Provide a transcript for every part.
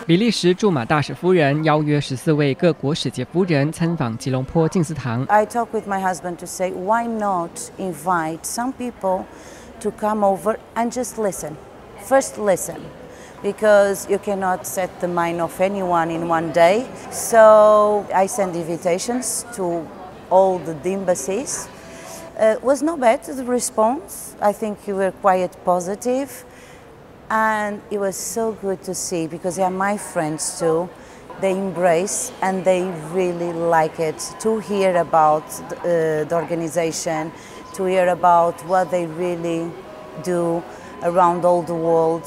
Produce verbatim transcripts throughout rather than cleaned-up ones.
比利时驻马大使夫人邀约十四位各国使节夫人参访吉隆坡静思堂。 I talked with my husband to say, why not invite some people to come over and just listen. First listen, because you cannot set the mind of anyone in one day. So I sent invitations to all the embassies. It uh, was not bad, the response. I think you were quite positive. And it was so good to see, because they are my friends too. They embrace and they really like it to hear about the, uh, the organization, to hear about what they really do around all the world.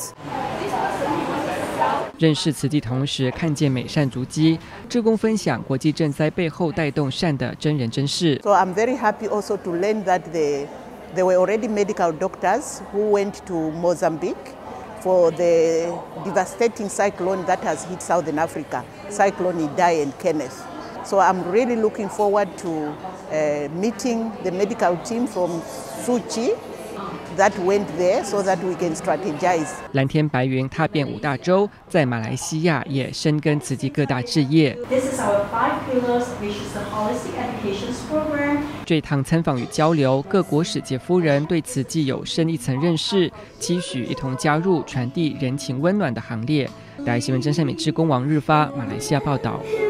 认识慈济，同时看见美善足迹，志工分享国际赈灾背后带动善的真人真事。 So I'm very happy also to learn that the, there were already medical doctors who went to Mozambique for the devastating cyclone that has hit Southern Africa, Cyclone Idai and Kenneth. So I'm really looking forward to uh, meeting the medical team from Suchi that went there so that we can strategize. 蓝天白云踏遍五大洲，在马来西亚也深耕慈济各大志业。 This is our five pillars, which is the holistic education program. 这趟参访与交流，各国使节夫人对慈济有深一层认识，期许一同加入传递人情温暖的行列。台新闻真善美志工王日发，马来西亚报道。